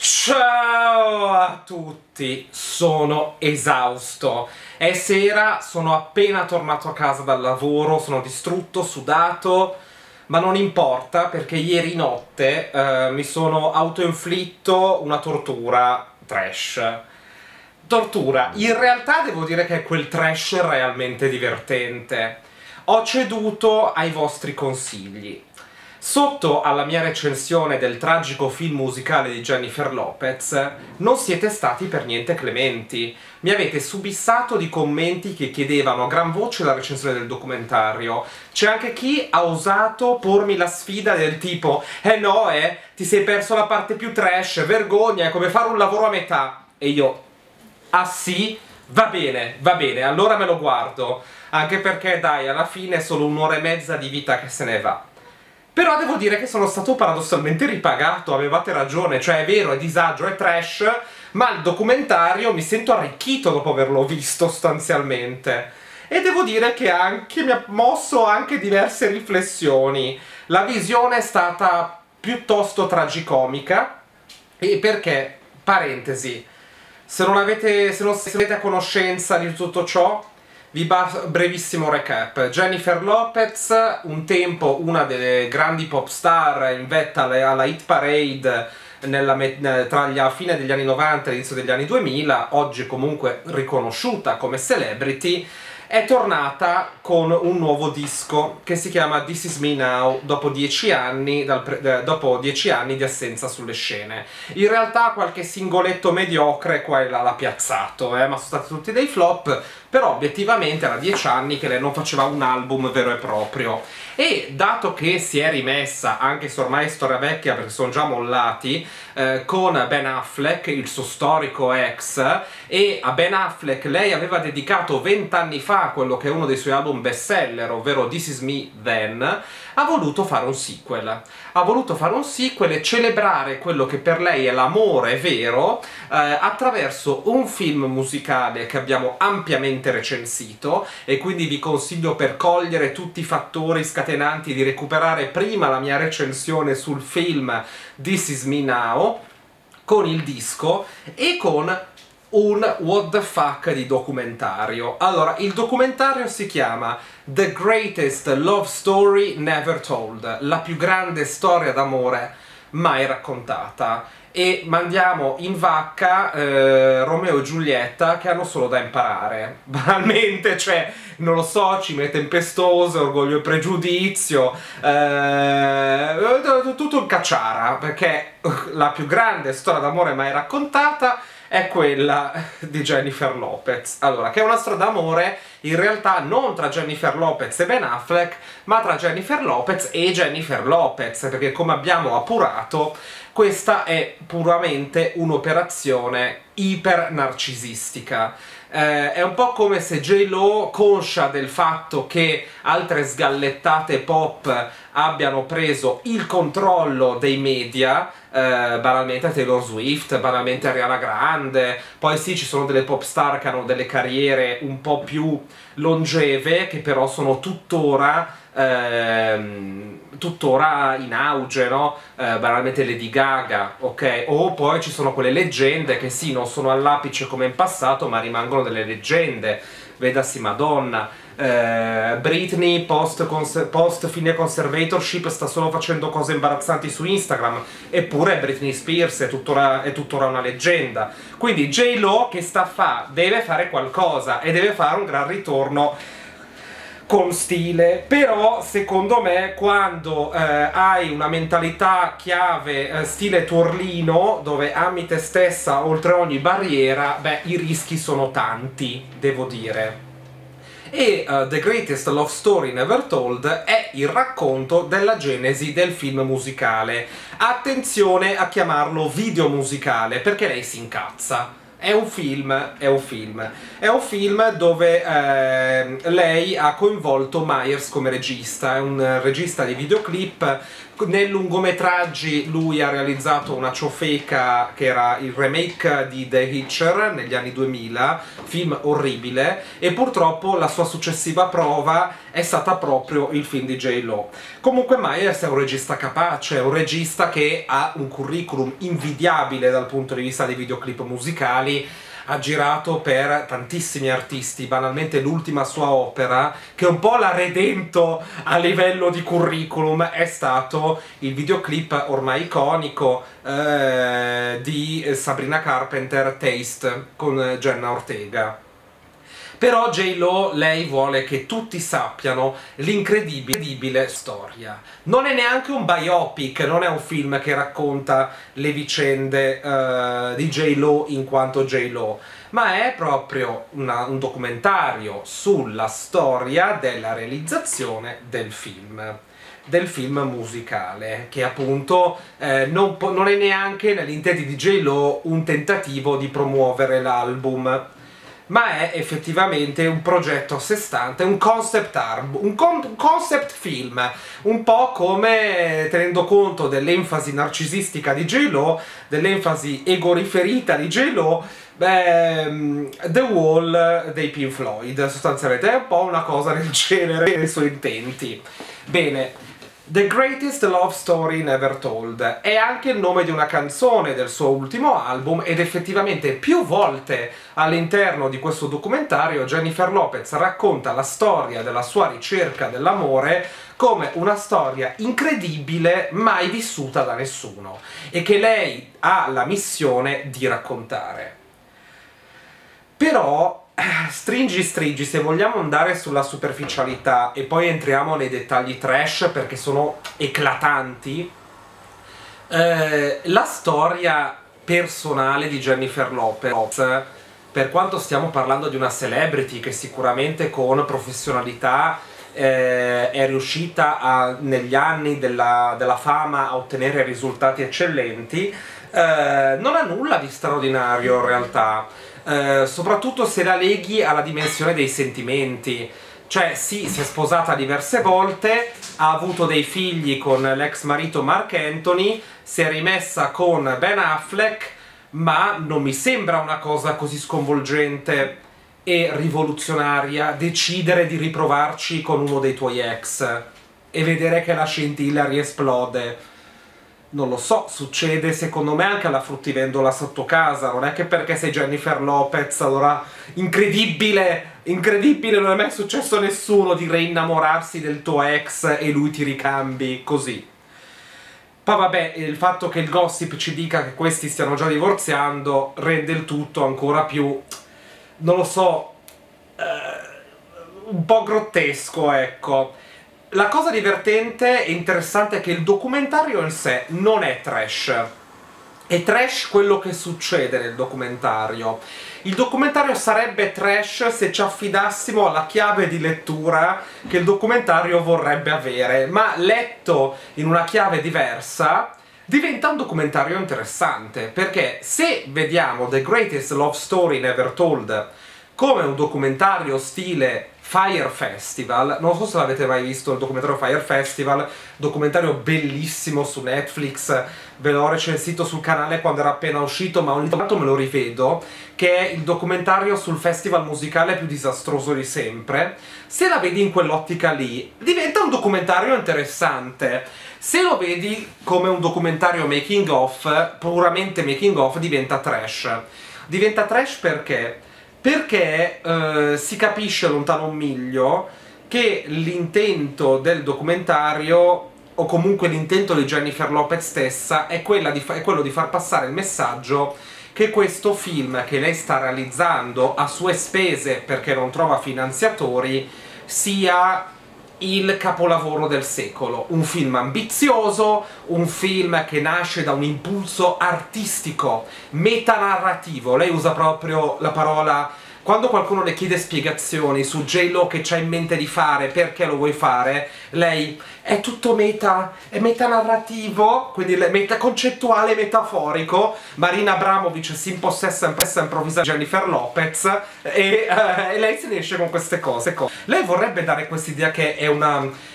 Ciao a tutti, sono esausto. È sera, sono appena tornato a casa dal lavoro, sono distrutto, sudato, ma non importa perché ieri notte mi sono autoinflitto una tortura trash. Tortura, in realtà devo dire che è quel trash realmente divertente. Ho ceduto ai vostri consigli. Sotto alla mia recensione del tragico film musicale di Jennifer Lopez non siete stati per niente clementi. Mi avete subissato di commenti che chiedevano a gran voce la recensione del documentario. C'è anche chi ha osato pormi la sfida del tipo no, ti sei perso la parte più trash, vergogna, è come fare un lavoro a metà. E io, ah sì? Va bene, allora me lo guardo. Anche perché, dai, alla fine è solo un'ora e mezza di vita che se ne va. Però devo dire che sono stato paradossalmente ripagato, avevate ragione, cioè è vero, è disagio, è trash, ma il documentario mi sento arricchito dopo averlo visto sostanzialmente. E devo dire che mi ha mosso anche diverse riflessioni. La visione è stata piuttosto tragicomica, e perché, parentesi, se non siete a conoscenza di tutto ciò, brevissimo recap. Jennifer Lopez, un tempo una delle grandi pop star in vetta alla hit parade tra la fine degli anni 90 e l'inizio degli anni 2000, oggi comunque riconosciuta come celebrity, è tornata con un nuovo disco che si chiama This Is Me Now dopo 10 anni, dopo 10 anni di assenza sulle scene. In realtà qualche singoletto mediocre qua e là l'ha piazzato, ma sono stati tutti dei flop, però obiettivamente era 10 anni che lei non faceva un album vero e proprio. E dato che si è rimessa, anche se ormai è storia vecchia perché sono già mollati, con Ben Affleck, il suo storico ex, e a Ben Affleck lei aveva dedicato 20 anni fa quello che è uno dei suoi album bestseller, ovvero This Is Me Then, ha voluto fare un sequel. Ha voluto fare un sequel e celebrare quello che per lei è l'amore vero attraverso un film musicale che abbiamo ampiamente recensito, e quindi vi consiglio, per cogliere tutti i fattori scatenanti, di recuperare prima la mia recensione sul film This Is Me Now, con il disco e con un what the fuck di documentario. Allora, il documentario si chiama The Greatest Love Story Never Told, la più grande storia d'amore mai raccontata, e mandiamo in vacca Romeo e Giulietta che hanno solo da imparare, banalmente, cioè, non lo so, cime tempestose, Orgoglio e Pregiudizio, tutto in cacciara, perché la più grande storia d'amore mai raccontata è quella di Jennifer Lopez. Allora, che è una storia d'amore in realtà non tra Jennifer Lopez e Ben Affleck, ma tra Jennifer Lopez e Jennifer Lopez, perché come abbiamo appurato, questa è puramente un'operazione iper narcisistica. È un po' come se J.Lo, conscia del fatto che altre sgallettate pop abbiano preso il controllo dei media, banalmente Taylor Swift, banalmente Ariana Grande, poi sì, ci sono delle pop star che hanno delle carriere un po' più longeve, che però sono tuttora in auge, no? Banalmente Lady Gaga, ok? O poi ci sono quelle leggende che sì, non sono all'apice come in passato, ma rimangono delle leggende, vedasi Madonna. Britney post fine conservatorship sta solo facendo cose imbarazzanti su Instagram, eppure Britney Spears è tuttora una leggenda. Quindi J.Lo che deve fare qualcosa, e deve fare un gran ritorno con stile. Però secondo me, quando hai una mentalità chiave stile Tuorlino, dove ami te stessa oltre ogni barriera, beh, i rischi sono tanti, devo dire. E The Greatest Love Story Never Told è il racconto della genesi del film musicale. Attenzione a chiamarlo video musicale, perché lei si incazza. È un film dove lei ha coinvolto Myers come regista. È un regista di videoclip Nei lungometraggi lui ha realizzato una ciofeca che era il remake di The Hitcher negli anni 2000, film orribile, e purtroppo la sua successiva prova è stata proprio il film di J-Lo. Comunque Myers è un regista capace, è un regista che ha un curriculum invidiabile dal punto di vista dei videoclip musicali. Ha girato per tantissimi artisti, banalmente l'ultima sua opera, che un po' l'ha redento a livello di curriculum, è stato il videoclip ormai iconico di Sabrina Carpenter, Taste, con Jenna Ortega. Però J-Lo, lei vuole che tutti sappiano l'incredibile storia. Non è neanche un biopic, non è un film che racconta le vicende di J-Lo in quanto J-Lo, ma è proprio un documentario sulla storia della realizzazione del film musicale, che appunto non è neanche negli intenti di J-Lo un tentativo di promuovere l'album, ma è effettivamente un progetto a sé stante, un concept concept film, un po' come, tenendo conto dell'enfasi narcisistica di J-Lo, dell'enfasi egoriferita di J-Lo, The Wall dei Pink Floyd, sostanzialmente è un po' una cosa del genere nei suoi intenti. Bene, The Greatest Love Story Never Told è anche il nome di una canzone del suo ultimo album, ed effettivamente più volte all'interno di questo documentario Jennifer Lopez racconta la storia della sua ricerca dell'amore come una storia incredibile mai vissuta da nessuno e che lei ha la missione di raccontare. Però stringi, se vogliamo andare sulla superficialità e poi entriamo nei dettagli trash perché sono eclatanti, la storia personale di Jennifer Lopez, per quanto stiamo parlando di una celebrity che sicuramente con professionalità è riuscita negli anni della fama a ottenere risultati eccellenti, non ha nulla di straordinario in realtà. Soprattutto se la leghi alla dimensione dei sentimenti. Cioè sì, si è sposata diverse volte, ha avuto dei figli con l'ex marito Marc Anthony, si è rimessa con Ben Affleck, ma non mi sembra una cosa così sconvolgente e rivoluzionaria decidere di riprovarci con uno dei tuoi ex e vedere che la scintilla riesplode. Non lo so, succede secondo me anche alla fruttivendola sotto casa, non è che perché sei Jennifer Lopez allora incredibile, incredibile, non è mai successo a nessuno di reinnamorarsi del tuo ex e lui ti ricambi così. Poi vabbè, il fatto che il gossip ci dica che questi stiano già divorziando rende il tutto ancora più, non lo so, un po' grottesco, ecco. La cosa divertente e interessante è che il documentario in sé non è trash. È trash quello che succede nel documentario. Il documentario sarebbe trash se ci affidassimo alla chiave di lettura che il documentario vorrebbe avere, ma letto in una chiave diversa diventa un documentario interessante, perché se vediamo The Greatest Love Story Never Told come un documentario stile Fire Festival, non so se l'avete mai visto il documentario Fire Festival, documentario bellissimo su Netflix, ve l'ho recensito sul canale quando era appena uscito, ma ogni tanto me lo rivedo, che è il documentario sul festival musicale più disastroso di sempre. Se la vedi in quell'ottica lì, diventa un documentario interessante. Se lo vedi come un documentario making of, puramente making of, diventa trash. Diventa trash perché? Perché si capisce lontano un miglio che l'intento del documentario, o comunque l'intento di Jennifer Lopez stessa, è quello di far passare il messaggio che questo film che lei sta realizzando a sue spese perché non trova finanziatori sia il capolavoro del secolo. Un film ambizioso, un film che nasce da un impulso artistico, metanarrativo. Lei usa proprio la parola, quando qualcuno le chiede spiegazioni su J-Lo che c'ha in mente di fare, perché lo vuoi fare, lei è tutto è metanarrativo, quindi concettuale, metaforico. Marina Abramovic si impossessa improvvisamente Jennifer Lopez e lei se ne esce con queste cose. Lei vorrebbe dare quest'idea che è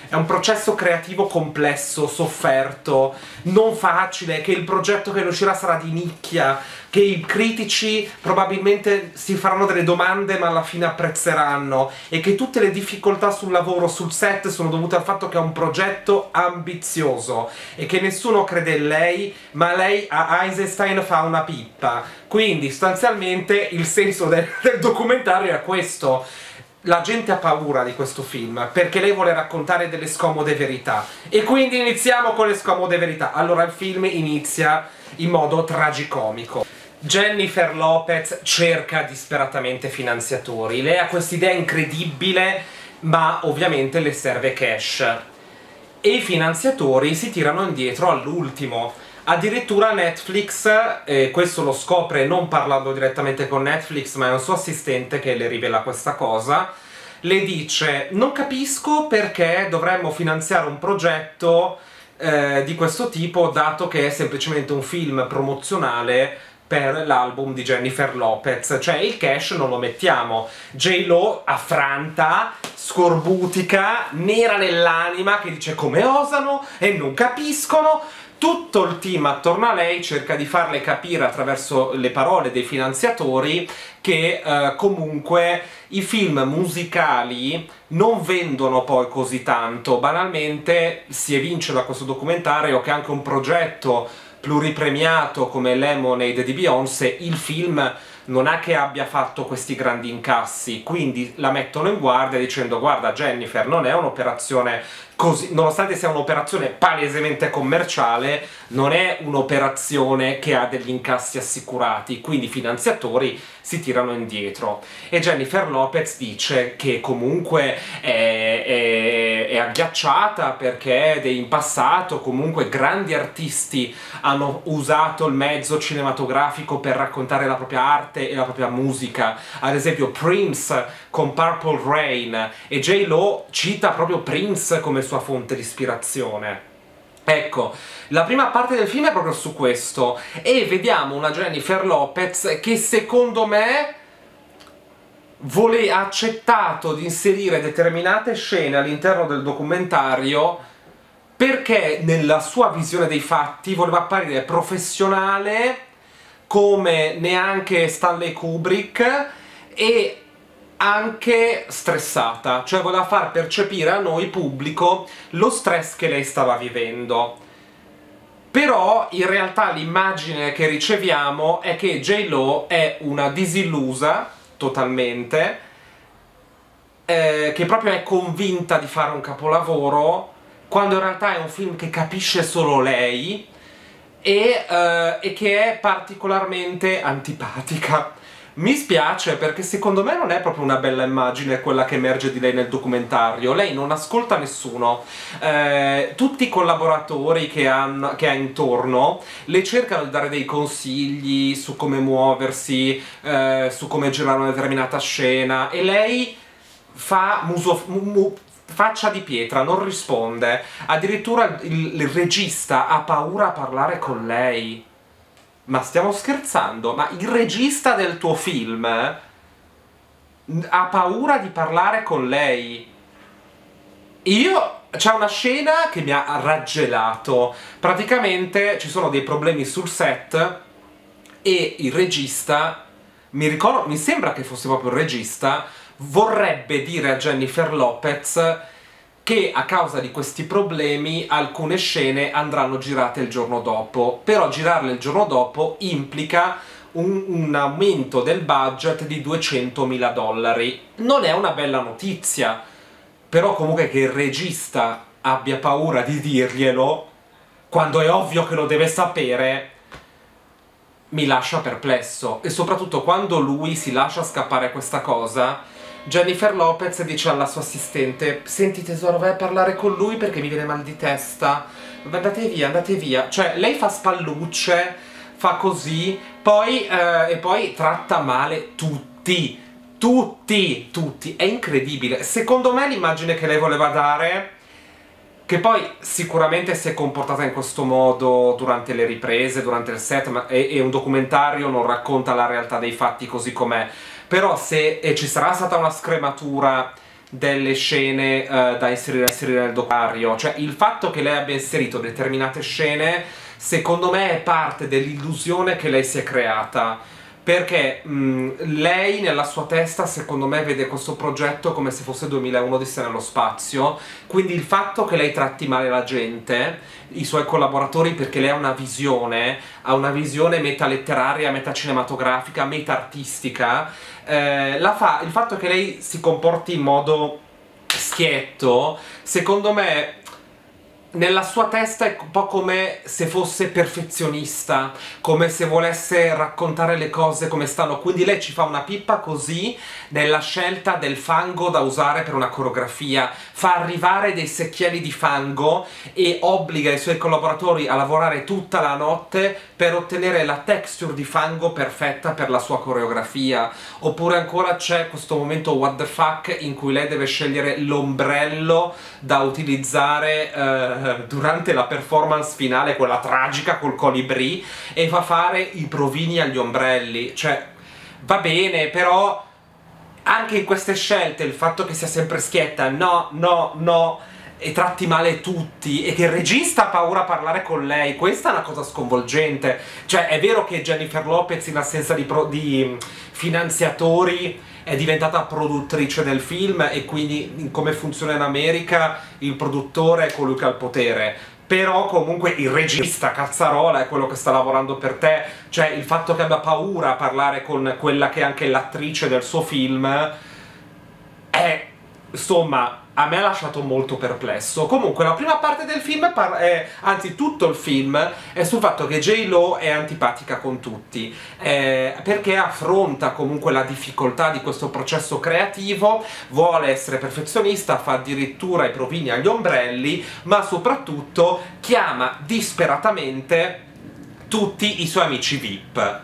è un processo creativo complesso, sofferto, non facile, che il progetto che ne uscirà sarà di nicchia, che i critici probabilmente si faranno delle domande ma alla fine apprezzeranno, e che tutte le difficoltà sul lavoro, sul set, sono dovute al fatto che è un progetto ambizioso e che nessuno crede in lei, ma lei a Eisenstein fa una pippa. Quindi sostanzialmente il senso del documentario è questo. La gente ha paura di questo film perché lei vuole raccontare delle scomode verità, e quindi iniziamo con le scomode verità. Allora il film inizia in modo tragicomico. Jennifer Lopez cerca disperatamente finanziatori, lei ha quest'idea incredibile, ma ovviamente le serve cash e i finanziatori si tirano indietro all'ultimo. Addirittura Netflix, questo lo scopre non parlando direttamente con Netflix, ma è un suo assistente che le rivela questa cosa, le dice: non capisco perché dovremmo finanziare un progetto di questo tipo, dato che è semplicemente un film promozionale per l'album di Jennifer Lopez, cioè il cash non lo mettiamo. J-Lo, affranta, scorbutica, nera nell'anima, che dice come osano e non capiscono. Tutto il team attorno a lei cerca di farle capire attraverso le parole dei finanziatori che comunque i film musicali non vendono poi così tanto. Banalmente si evince da questo documentario che anche un progetto pluripremiato come Lemonade di Beyoncé, il film non è che abbia fatto questi grandi incassi, quindi la mettono in guardia dicendo: guarda Jennifer, non è un'operazione così, nonostante sia un'operazione palesemente commerciale, non è un'operazione che ha degli incassi assicurati, quindi i finanziatori si tirano indietro. E Jennifer Lopez dice che comunque è agghiacciata perché in passato comunque grandi artisti hanno usato il mezzo cinematografico per raccontare la propria arte e la propria musica, ad esempio Prince con Purple Rain, e J-Lo cita proprio Prince come sua fonte di ispirazione. Ecco, la prima parte del film è proprio su questo, e vediamo una Jennifer Lopez che secondo me ha accettato di inserire determinate scene all'interno del documentario perché nella sua visione dei fatti voleva apparire professionale come neanche Stanley Kubrick, e anche stressata, cioè voleva far percepire a noi pubblico lo stress che lei stava vivendo. Però in realtà l'immagine che riceviamo è che J-Lo è una disillusa totalmente, che proprio è convinta di fare un capolavoro, quando in realtà è un film che capisce solo lei, e che è particolarmente antipatica. Mi spiace perché secondo me non è proprio una bella immagine quella che emerge di lei nel documentario. Lei non ascolta nessuno, tutti i collaboratori che ha intorno le cercano di dare dei consigli su come muoversi, su come girare una determinata scena, e lei fa faccia di pietra, non risponde. Addirittura il regista ha paura a parlare con lei. Ma stiamo scherzando? Ma il regista del tuo film ha paura di parlare con lei? C'è una scena che mi ha raggelato. Praticamente ci sono dei problemi sul set e il regista, mi sembra che fosse proprio il regista, vorrebbe dire a Jennifer Lopez che a causa di questi problemi alcune scene andranno girate il giorno dopo, però girarle il giorno dopo implica un aumento del budget di $200.000. Non è una bella notizia, però comunque che il regista abbia paura di dirglielo, quando è ovvio che lo deve sapere, mi lascia perplesso. E soprattutto quando lui si lascia scappare questa cosa, Jennifer Lopez dice alla sua assistente: senti tesoro, vai a parlare con lui perché mi viene mal di testa, andate via, andate via. Cioè lei fa spallucce, fa così, e poi tratta male tutti, è incredibile. Secondo me l'immagine che lei voleva dare, che poi sicuramente si è comportata in questo modo durante le riprese, durante il set, e un documentario non racconta la realtà dei fatti così com'è, però se ci sarà stata una scrematura delle scene da inserire nel documentario. Cioè il fatto che lei abbia inserito determinate scene secondo me è parte dell'illusione che lei si è creata, perché lei nella sua testa secondo me vede questo progetto come se fosse 2001 Odissea nello spazio, quindi il fatto che lei tratti male la gente, i suoi collaboratori, perché lei ha una visione metaletteraria, metacinematografica, meta-artistica, il fatto che lei si comporti in modo schietto, secondo me nella sua testa è un po' come se fosse perfezionista, come se volesse raccontare le cose come stanno, quindi lei ci fa una pippa così nella scelta del fango da usare per una coreografia, fa arrivare dei secchielli di fango e obbliga i suoi collaboratori a lavorare tutta la notte per ottenere la texture di fango perfetta per la sua coreografia. Oppure ancora c'è questo momento what the fuck in cui lei deve scegliere l'ombrello da utilizzare durante la performance finale, quella tragica col colibrì, e fa fare i provini agli ombrelli. Cioè, va bene, però anche in queste scelte il fatto che sia sempre schietta, no, no, no, e tratti male tutti, e che il regista ha paura a parlare con lei, questa è una cosa sconvolgente. Cioè, è vero che Jennifer Lopez, in assenza di finanziatori, è diventata produttrice del film, e quindi come funziona in America il produttore è colui che ha il potere, però comunque il regista cazzarola è quello che sta lavorando per te. Cioè il fatto che abbia paura a parlare con quella che è anche l'attrice del suo film è, insomma, a me ha lasciato molto perplesso. Comunque la prima parte del film, anzi tutto il film, è sul fatto che J-Lo è antipatica con tutti, perché affronta comunque la difficoltà di questo processo creativo, vuole essere perfezionista, fa addirittura i provini agli ombrelli, ma soprattutto chiama disperatamente tutti i suoi amici VIP.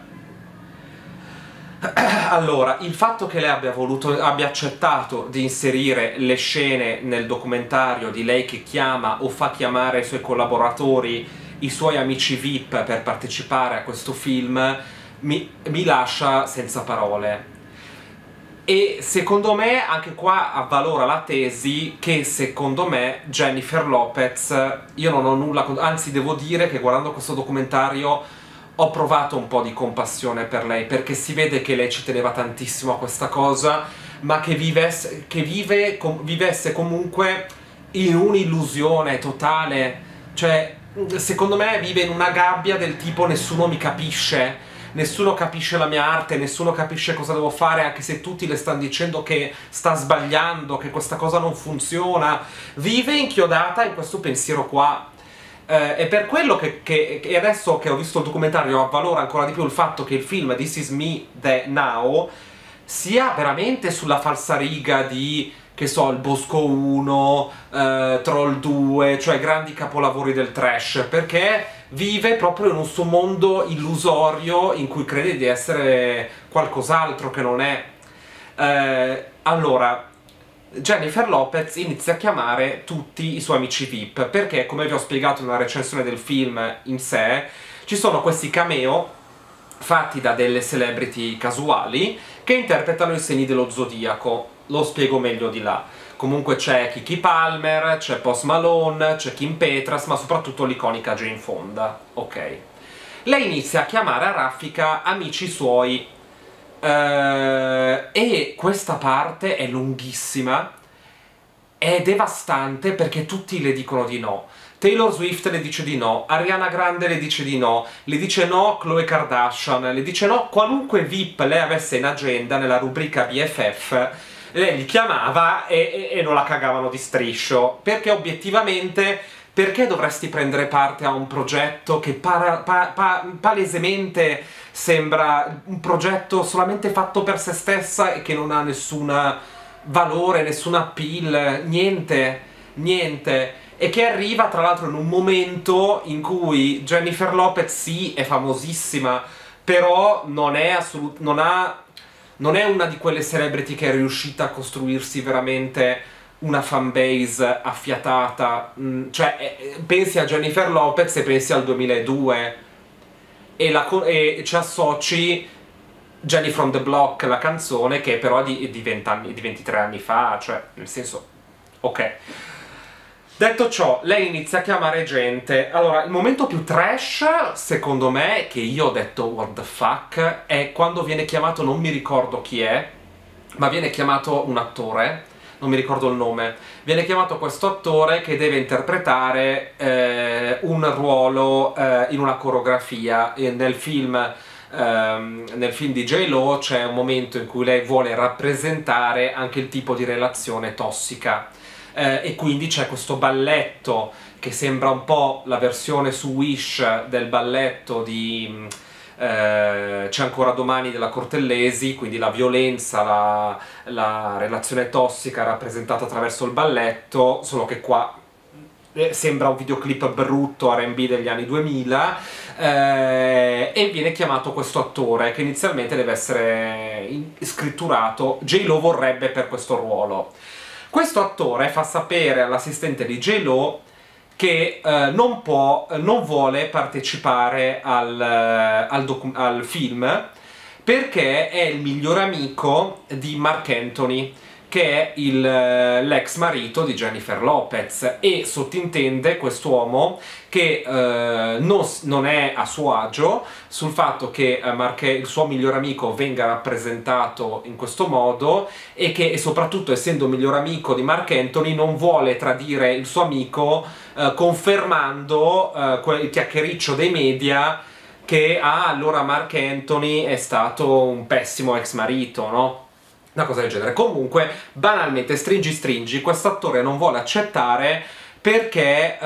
Allora, il fatto che lei abbia accettato di inserire le scene nel documentario di lei che chiama o fa chiamare ai suoi collaboratori i suoi amici VIP per partecipare a questo film mi lascia senza parole. E secondo me anche qua avvalora la tesi che secondo me Jennifer Lopez, io non ho nulla, anzi devo dire che guardando questo documentario ho provato un po' di compassione per lei, perché si vede che lei ci teneva tantissimo a questa cosa, ma che vivesse comunque in un'illusione totale. Cioè, secondo me vive in una gabbia del tipo nessuno mi capisce, nessuno capisce la mia arte, nessuno capisce cosa devo fare, anche se tutti le stanno dicendo che sta sbagliando, che questa cosa non funziona. Vive inchiodata in questo pensiero qua. È per quello che adesso che ho visto il documentario avvalora ancora di più il fatto che il film This Is Me Now sia veramente sulla falsariga di, che so, Il Bosco 1, Troll 2, cioè grandi capolavori del trash, perché vive proprio in un suo mondo illusorio in cui crede di essere qualcos'altro che non è. Allora, Jennifer Lopez inizia a chiamare tutti i suoi amici VIP, perché, come vi ho spiegato in una recensione del film in sé, ci sono questi cameo fatti da delle celebrity casuali che interpretano i segni dello zodiaco. Lo spiego meglio di là. Comunque c'è Keke Palmer, c'è Post Malone, c'è Kim Petras, ma soprattutto l'iconica Jane Fonda. Ok. Lei inizia a chiamare a raffica amici suoi, e questa parte è lunghissima, è devastante, perché tutti le dicono di no. Taylor Swift le dice di no, Ariana Grande le dice di no, le dice no Khloe Kardashian, le dice no qualunque VIP lei avesse in agenda nella rubrica BFF, lei li chiamava e non la cagavano di striscio, perché obiettivamente, perché dovresti prendere parte a un progetto che palesemente sembra un progetto solamente fatto per se stessa e che non ha nessun valore, nessun appeal, niente, niente, e che arriva tra l'altro in un momento in cui Jennifer Lopez sì, è famosissima, però non è una di quelle celebrity che è riuscita a costruirsi veramente una fanbase affiatata. Cioè, pensi a Jennifer Lopez e pensi al 2002 e ci associ Jenny from the Block, la canzone, che però è di 20 anni, di 23 anni fa, cioè, nel senso, ok. Detto ciò, lei inizia a chiamare gente. Allora, il momento più trash, secondo me, che io ho detto what the fuck, è quando viene chiamato, non mi ricordo chi è, ma viene chiamato un attore, non mi ricordo il nome, viene chiamato questo attore che deve interpretare un ruolo in una coreografia. Nel film di J-Lo c'è un momento in cui lei vuole rappresentare anche il tipo di relazione tossica, e quindi c'è questo balletto che sembra un po' la versione su Wish del balletto di C'è ancora domani della Cortellesi, quindi la violenza, la relazione tossica rappresentata attraverso il balletto, solo che qua sembra un videoclip brutto R&B degli anni 2000, e viene chiamato questo attore che inizialmente deve essere scritturato. J-Lo vorrebbe per questo ruolo. Questo attore fa sapere all'assistente di J-Lo che non vuole partecipare al film perché è il migliore amico di Marc Anthony, che è l'ex marito di Jennifer Lopez, e sottintende quest'uomo che non è a suo agio sul fatto che il suo migliore amico venga rappresentato in questo modo, e soprattutto, essendo miglior amico di Marc Anthony, non vuole tradire il suo amico confermando il chiacchiericcio dei media che allora Marc Anthony è stato un pessimo ex marito, no? Una cosa del genere. Comunque, banalmente, stringi, questo attore non vuole accettare perché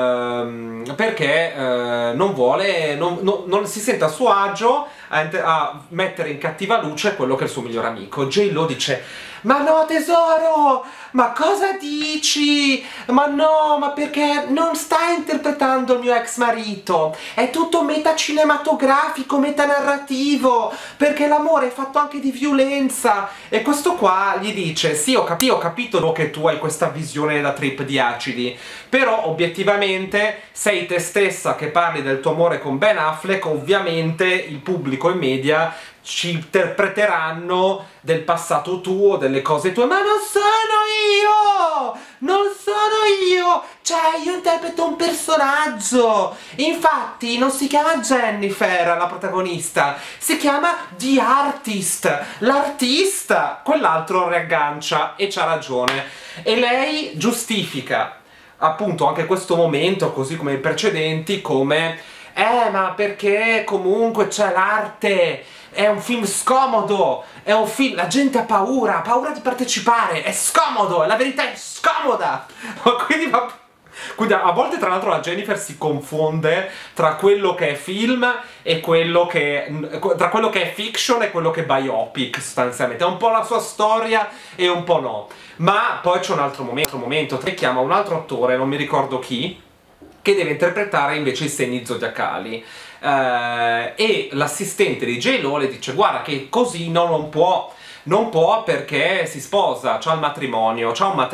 non vuole, non si sente a suo agio a mettere in cattiva luce quello che è il suo migliore amico. J-Lo dice: ma no tesoro, ma cosa dici? Ma no, ma perché non stai interpretando il mio ex marito? È tutto metacinematografico, metanarrativo, perché l'amore è fatto anche di violenza. E questo qua gli dice: sì, ho capito che tu hai questa visione da trip di acidi, però obiettivamente sei te stessa che parli del tuo amore con Ben Affleck, ovviamente il pubblico e i media ci interpreteranno del passato tuo, delle cose tue, ma non sono io! Non sono io! Cioè, io interpreto un personaggio! Infatti, non si chiama Jennifer, la protagonista, si chiama The Artist, l'artista! Quell'altro riaggancia e c'ha ragione. E lei giustifica appunto anche questo momento, così come i precedenti, come ma perché comunque c'è l'arte, è un film scomodo, è un film, la gente ha paura di partecipare, è scomodo, la verità è scomoda. Quindi a volte, tra l'altro, la Jennifer si confonde tra quello che è film e tra quello che è fiction e quello che è biopic, sostanzialmente. È un po' la sua storia e un po' no. Ma poi c'è un altro momento che chiama un altro attore, non mi ricordo chi, che deve interpretare invece i segni zodiacali. E l'assistente di J-Lo le dice: guarda che così non può perché si sposa, c'ha un matrimonio.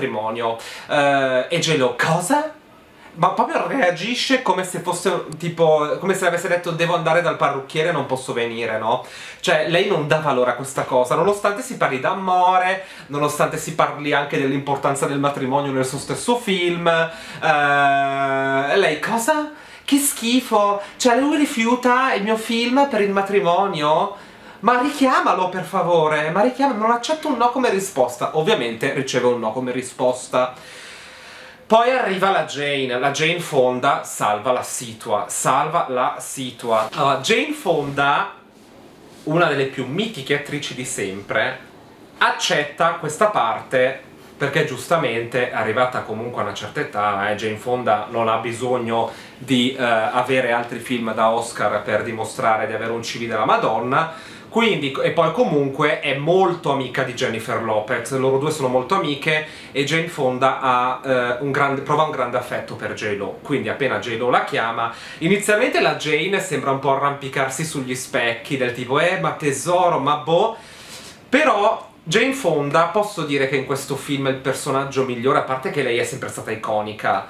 E J-Lo: cosa? Ma proprio reagisce come se fosse tipo, come se avesse detto: devo andare dal parrucchiere, non posso venire, no? Cioè, lei non dà valore a questa cosa, nonostante si parli d'amore, nonostante si parli anche dell'importanza del matrimonio nel suo stesso film. Lei cosa? Che schifo! Cioè, lui rifiuta il mio film per il matrimonio? Ma richiamalo, per favore, ma richiamalo, non accetto un no come risposta. Ovviamente riceve un no come risposta. Poi arriva la Jane Fonda, salva la situa. Allora, Jane Fonda, una delle più mitiche attrici di sempre, accetta questa parte perché giustamente, arrivata comunque a una certa età, Jane Fonda non ha bisogno di avere altri film da Oscar per dimostrare di avere un CV della Madonna. Quindi, e poi comunque è molto amica di Jennifer Lopez, loro due sono molto amiche, e Jane Fonda prova un grande affetto per J-Lo. Quindi appena J-Lo la chiama, inizialmente la Jane sembra un po' arrampicarsi sugli specchi, del tipo ma tesoro, ma boh, però Jane Fonda, posso dire che in questo film è il personaggio migliore, a parte che lei è sempre stata iconica,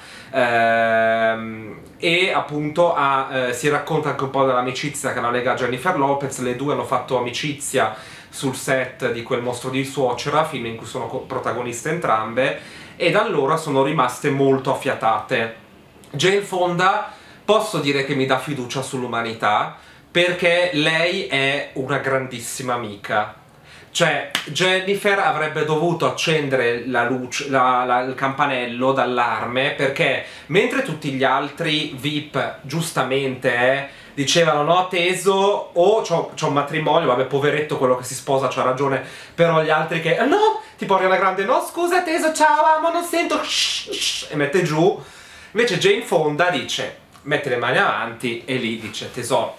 e appunto si racconta anche un po' dell'amicizia che la lega a Jennifer Lopez. Le due hanno fatto amicizia sul set di Quel mostro di suocera, film in cui sono protagoniste entrambe, e da allora sono rimaste molto affiatate. Jane Fonda posso dire che mi dà fiducia sull'umanità, perché lei è una grandissima amica. Cioè, Jennifer avrebbe dovuto accendere la luce, il campanello d'allarme, perché mentre tutti gli altri VIP, giustamente, dicevano no, teso, o c'ho un matrimonio, vabbè, poveretto quello che si sposa, c'ha ragione, però gli altri che, no, tipo Ariana Grande, no, scusa, teso, ciao, amo, non sento, e mette giù. Invece Jane Fonda dice, mette le mani avanti, e lì dice, tesoro,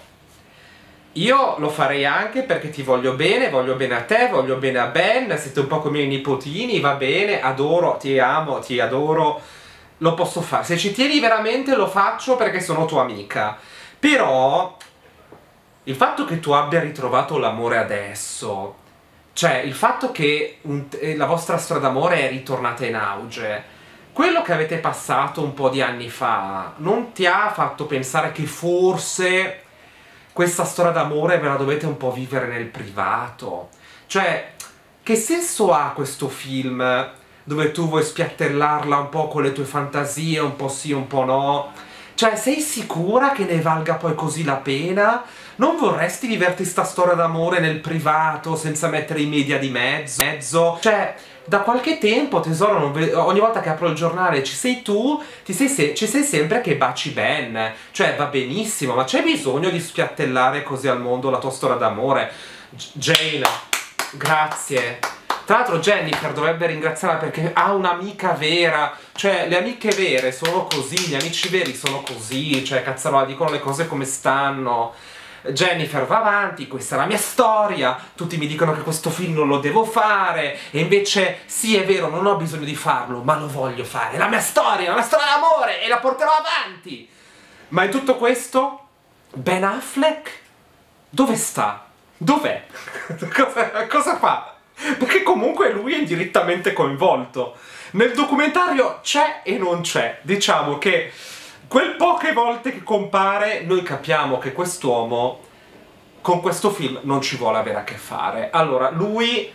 io lo farei anche perché ti voglio bene a te, voglio bene a Ben, siete un po' come i miei nipotini, va bene, adoro, ti amo, ti adoro, lo posso fare. Se ci tieni veramente lo faccio perché sono tua amica. Però il fatto che tu abbia ritrovato l'amore adesso, cioè il fatto che la vostra storia d'amore è ritornata in auge, quello che avete passato un po' di anni fa non ti ha fatto pensare che forse questa storia d'amore ve la dovete un po' vivere nel privato? Cioè, che senso ha questo film dove tu vuoi spiattellarla un po' con le tue fantasie, un po' sì, un po' no? Cioè, sei sicura che ne valga poi così la pena? Non vorresti viverti sta storia d'amore nel privato, senza mettere i media di mezzo? Cioè, da qualche tempo, tesoro, ogni volta che apro il giornale ci sei tu, ci sei sempre che baci Ben. Cioè, va benissimo, ma c'è bisogno di spiattellare così al mondo la tua storia d'amore? Jane, grazie. Tra l'altro Jennifer dovrebbe ringraziarla perché ha un'amica vera. Cioè, le amiche vere sono così, gli amici veri sono così, cioè, cazzarola, dicono le cose come stanno. Jennifer va avanti, questa è la mia storia, tutti mi dicono che questo film non lo devo fare, e invece sì, è vero, non ho bisogno di farlo, ma lo voglio fare, è la mia storia, è una storia d'amore, e la porterò avanti! Ma in tutto questo, Ben Affleck, dove sta? Dov'è? cosa fa? Perché comunque lui è indirettamente coinvolto. Nel documentario c'è e non c'è, diciamo che quel poche volte che compare, noi capiamo che quest'uomo con questo film non ci vuole avere a che fare. Allora, lui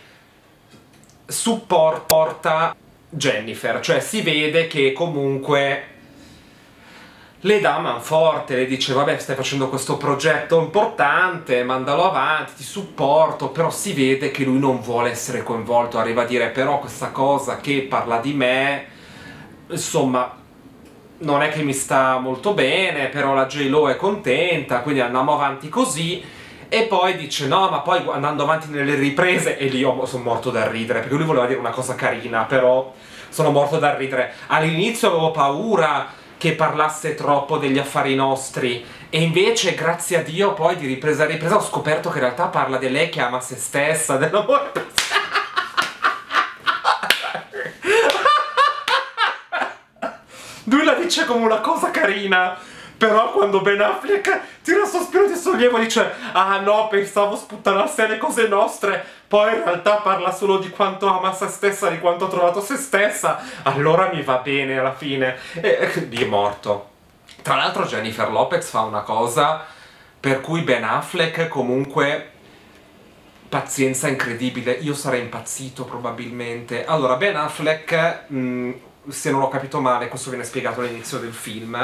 supporta Jennifer, cioè si vede che comunque le dà manforte, le dice vabbè, stai facendo questo progetto importante, mandalo avanti, ti supporto, però si vede che lui non vuole essere coinvolto, arriva a dire però questa cosa che parla di me, insomma, non è che mi sta molto bene, però la J-Lo è contenta, quindi andiamo avanti così. E poi dice no, ma poi andando avanti nelle riprese, e lì io sono morto da ridere, perché lui voleva dire una cosa carina, però sono morto da ridere. All'inizio avevo paura che parlasse troppo degli affari nostri, e invece grazie a Dio poi di ripresa a ripresa ho scoperto che in realtà parla di lei che ama se stessa, dell'amore per sé. Lui la dice come una cosa carina, però quando Ben Affleck tira un sospiro di sollievo e dice ah no, pensavo sputtanasse le cose nostre, poi in realtà parla solo di quanto ama se stessa, di quanto ha trovato se stessa, allora mi va bene alla fine. E lì è morto. Tra l'altro Jennifer Lopez fa una cosa per cui Ben Affleck comunque pazienza incredibile, io sarei impazzito probabilmente. Allora, Ben Affleck, se non ho capito male, questo viene spiegato all'inizio del film,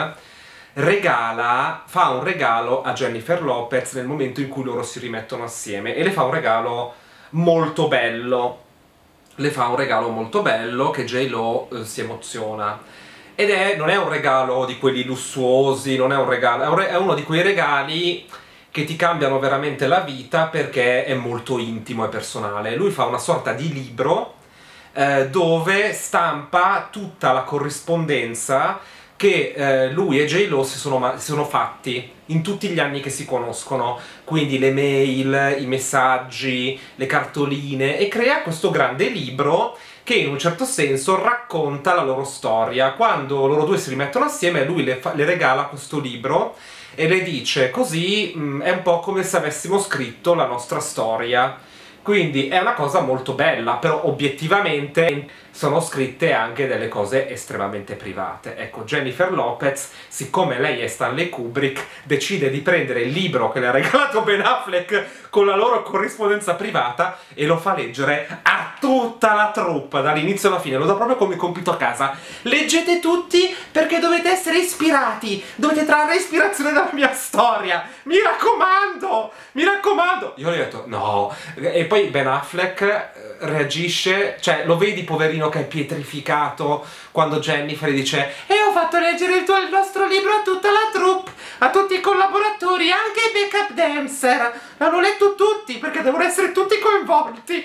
fa un regalo a Jennifer Lopez nel momento in cui loro si rimettono assieme, e le fa un regalo molto bello. Le fa un regalo molto bello che J-Lo si emoziona. Ed non è un regalo di quelli lussuosi, non è un regalo, è uno di quei regali che ti cambiano veramente la vita perché è molto intimo e personale. Lui fa una sorta di libro dove stampa tutta la corrispondenza che lui e J-Lo si sono fatti in tutti gli anni che si conoscono, quindi le mail, i messaggi, le cartoline, e crea questo grande libro che in un certo senso racconta la loro storia. Quando loro due si rimettono assieme, lui le regala questo libro e le dice così è un po' come se avessimo scritto la nostra storia. Quindi è una cosa molto bella, però obiettivamente sono scritte anche delle cose estremamente private. Ecco, Jennifer Lopez, siccome lei è Stanley Kubrick, decide di prendere il libro che le ha regalato Ben Affleck con la loro corrispondenza privata e lo fa leggere a tutta la troupe, dall'inizio alla fine. Lo dà proprio come compito a casa. Leggete tutti perché dovete essere ispirati, dovete trarre ispirazione dalla mia storia. Mi raccomando! Mi raccomando! Io gli ho detto, no. E poi Ben Affleck reagisce, cioè lo vedi poverino che è pietrificato quando Jennifer gli dice e ho fatto leggere il nostro libro a tutta la troupe, a tutti i collaboratori, anche i backup dancer, l'hanno letto tutti perché devono essere tutti coinvolti.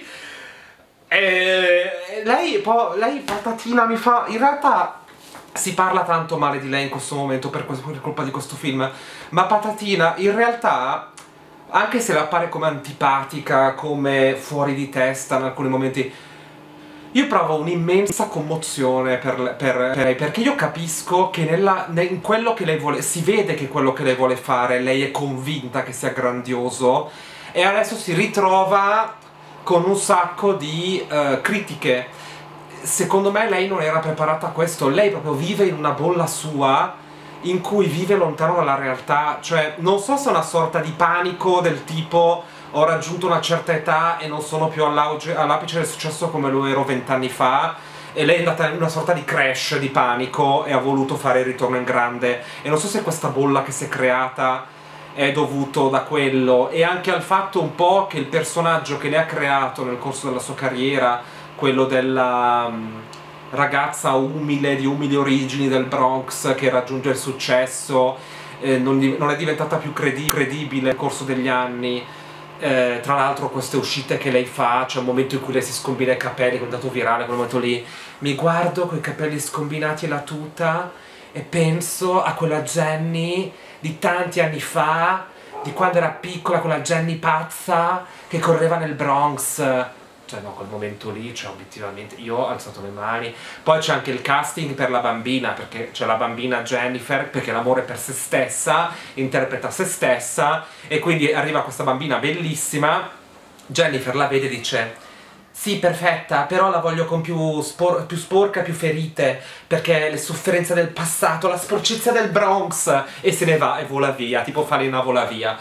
E lei patatina mi fa, in realtà si parla tanto male di lei in questo momento per colpa di questo film, ma patatina in realtà, anche se le appare come antipatica, come fuori di testa in alcuni momenti, io provo un'immensa commozione per lei, perché io capisco che in quello che lei vuole, si vede che quello che lei vuole fare, lei è convinta che sia grandioso, e adesso si ritrova con un sacco di critiche. Secondo me lei non era preparata a questo, lei proprio vive in una bolla sua, in cui vive lontano dalla realtà, cioè non so se è una sorta di panico del tipo ho raggiunto una certa età e non sono più all'apice del successo come lo ero 20 anni fa, e lei è andata in una sorta di crash di panico e ha voluto fare il ritorno in grande, e non so se questa bolla che si è creata è dovuto da quello, e anche al fatto un po' che il personaggio che lei ha creato nel corso della sua carriera, quello della ragazza umile, di umili origini del Bronx che raggiunge il successo, non è diventata più credibile nel corso degli anni. Tra l'altro queste uscite che lei fa, c'è un momento in cui lei si scombina i capelli, che è andato virale quel momento lì, mi guardo con i capelli scombinati e la tuta e penso a quella Jenny di tanti anni fa, di quando era piccola, quella Jenny pazza che correva nel Bronx. Cioè no, quel momento lì, cioè obiettivamente, io ho alzato le mani. Poi c'è anche il casting per la bambina, perché c'è la bambina Jennifer, perché l'amore per se stessa, interpreta se stessa, e quindi arriva questa bambina bellissima, Jennifer la vede e dice sì, perfetta, però la voglio con più sporca, più ferite, perché le sofferenze del passato, la sporcizia del Bronx, e se ne va e vola via, tipo Farina vola via.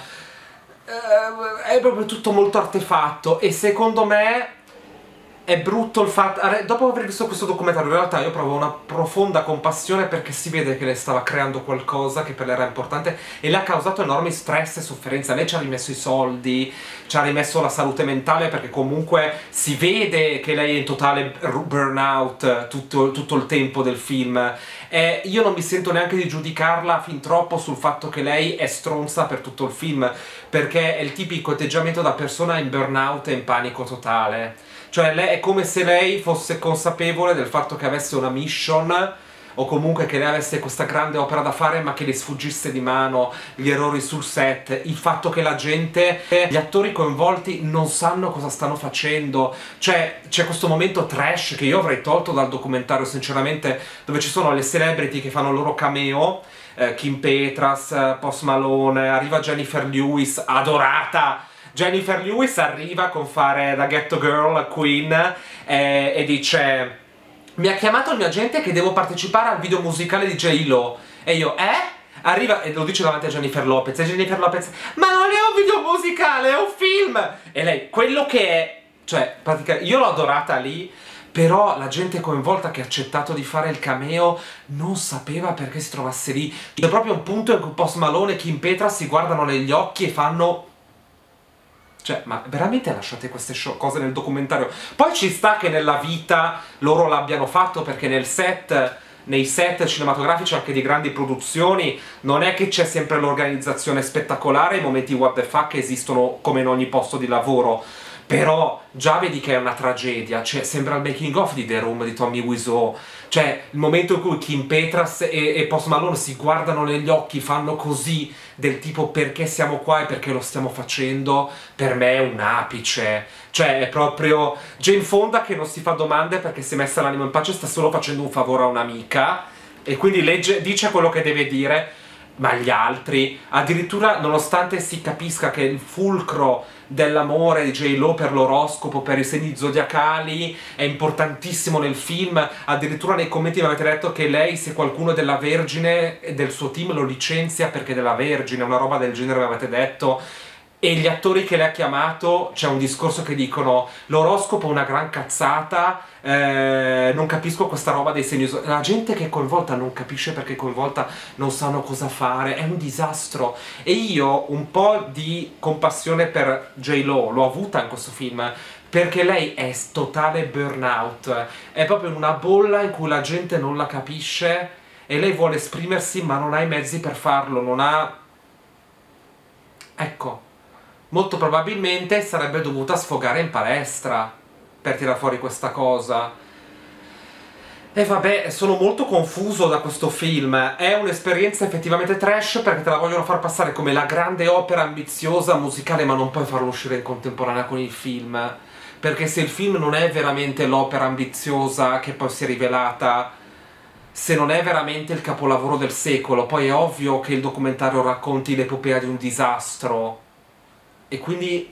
È proprio tutto molto artefatto, e secondo me è brutto il fatto. Dopo aver visto questo documentario, in realtà io provo una profonda compassione, perché si vede che lei stava creando qualcosa che per lei era importante e le ha causato enormi stress e sofferenza. Lei ci ha rimesso i soldi, ci ha rimesso la salute mentale, perché comunque si vede che lei è in totale burnout tutto il tempo del film. E io non mi sento neanche di giudicarla fin troppo sul fatto che lei è stronza per tutto il film, perché è il tipico atteggiamento da persona in burnout e in panico totale. Cioè è come se lei fosse consapevole del fatto che avesse una mission, o comunque che lei avesse questa grande opera da fare, ma che le sfuggisse di mano, gli errori sul set, il fatto che la gente, gli attori coinvolti non sanno cosa stanno facendo. Cioè c'è questo momento trash che io avrei tolto dal documentario sinceramente, dove ci sono le celebrity che fanno il loro cameo, Kim Petras, Post Malone, arriva Jennifer Lewis, adorata. Jennifer Lewis arriva con fare da Ghetto Girl Queen e dice mi ha chiamato il mio agente che devo partecipare al video musicale di J-Lo, e io arriva e lo dice davanti a Jennifer Lopez, e Jennifer Lopez ma non è un video musicale, è un film, e lei quello che è, cioè praticamente io l'ho adorata lì, però la gente coinvolta che ha accettato di fare il cameo non sapeva perché si trovasse lì. C'è proprio un punto in cui Post Malone e Kim Petras si guardano negli occhi e fanno cioè, ma veramente lasciate queste cose nel documentario? Poi ci sta che nella vita loro l'abbiano fatto, perché nei set cinematografici anche di grandi produzioni non è che c'è sempre l'organizzazione spettacolare, i momenti what the fuck esistono come in ogni posto di lavoro, però già vedi che è una tragedia, cioè sembra il making of di The Room di Tommy Wiseau, cioè il momento in cui Kim Petras e Post Malone si guardano negli occhi, fanno così, del tipo perché siamo qua e perché lo stiamo facendo, per me è un apice, cioè è proprio Jane Fonda che non si fa domande perché si è messa l'animo in pace, sta solo facendo un favore a un'amica e quindi dice quello che deve dire, ma gli altri, addirittura nonostante si capisca che il fulcro dell'amore di J-Lo per l'oroscopo, per i segni zodiacali, è importantissimo nel film. Addirittura nei commenti mi avete detto che lei, se qualcuno è della Vergine e del suo team, lo licenzia perché è della Vergine, una roba del genere mi avete detto. E gli attori che lei ha chiamato, c'è un discorso che dicono l'oroscopo è una gran cazzata, non capisco questa roba dei segni. La gente che è coinvolta non capisce perché è coinvolta, non sanno cosa fare, è un disastro. E io un po' di compassione per J-Lo l'ho avuta in questo film, perché lei è totale burnout, è proprio in una bolla in cui la gente non la capisce e lei vuole esprimersi ma non ha i mezzi per farlo, non ha... Ecco. Molto probabilmente sarebbe dovuta sfogare in palestra per tirare fuori questa cosa. E vabbè, sono molto confuso da questo film. È un'esperienza effettivamente trash perché te la vogliono far passare come la grande opera ambiziosa musicale, ma non puoi farlo uscire in contemporanea con il film. Perché se il film non è veramente l'opera ambiziosa che poi si è rivelata, se non è veramente il capolavoro del secolo, poi è ovvio che il documentario racconti l'epopea di un disastro. E quindi,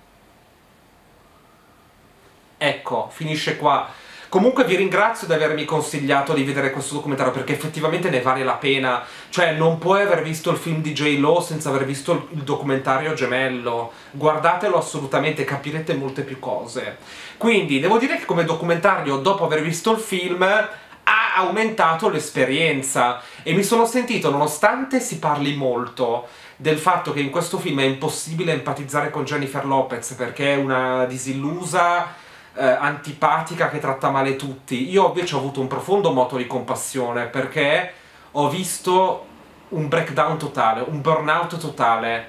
ecco, finisce qua. Comunque vi ringrazio di avermi consigliato di vedere questo documentario, perché effettivamente ne vale la pena. Cioè, non puoi aver visto il film di J-Lo senza aver visto il documentario gemello. Guardatelo assolutamente, capirete molte più cose. Quindi, devo dire che come documentario, dopo aver visto il film, ha aumentato l'esperienza. E mi sono sentito, nonostante si parli molto del fatto che in questo film è impossibile empatizzare con Jennifer Lopez perché è una disillusa, antipatica, che tratta male tutti. Io invece ho avuto un profondo moto di compassione perché ho visto un breakdown totale, un burnout totale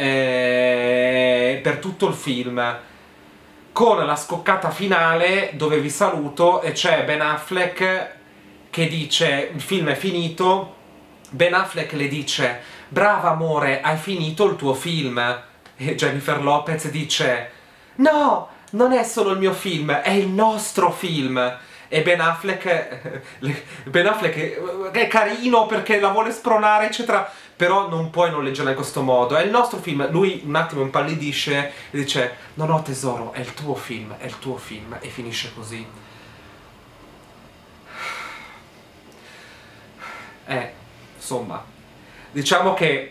per tutto il film, con la scoccata finale dove vi saluto e c'è Ben Affleck che dice il film è finito. Ben Affleck le dice brava amore, hai finito il tuo film, e Jennifer Lopez dice no, non è solo il mio film, è il nostro film. E Ben Affleck è carino perché la vuole spronare eccetera, però non puoi non leggerla in questo modo, è il nostro film. Lui un attimo impallidisce e dice no no tesoro, è il tuo film, è il tuo film, e finisce così. Insomma, diciamo che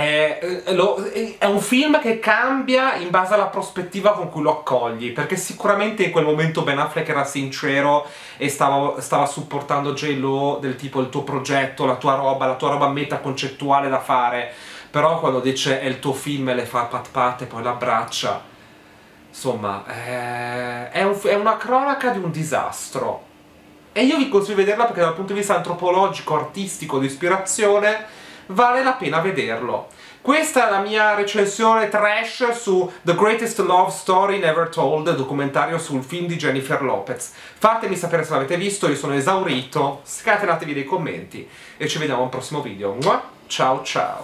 è un film che cambia in base alla prospettiva con cui lo accogli, perché sicuramente in quel momento Ben Affleck era sincero e stava supportando J-Lo, del tipo il tuo progetto, la tua roba metaconcettuale da fare, però quando dice è il tuo film e le fa pat pat e poi l'abbraccia, insomma, è una cronaca di un disastro. E io vi consiglio di vederla perché dal punto di vista antropologico, artistico, di ispirazione, vale la pena vederlo. Questa è la mia recensione trash su The Greatest Love Story Never Told, documentario sul film di Jennifer Lopez. Fatemi sapere se l'avete visto, io sono esaurito, scatenatevi dei commenti e ci vediamo al prossimo video. Ciao ciao!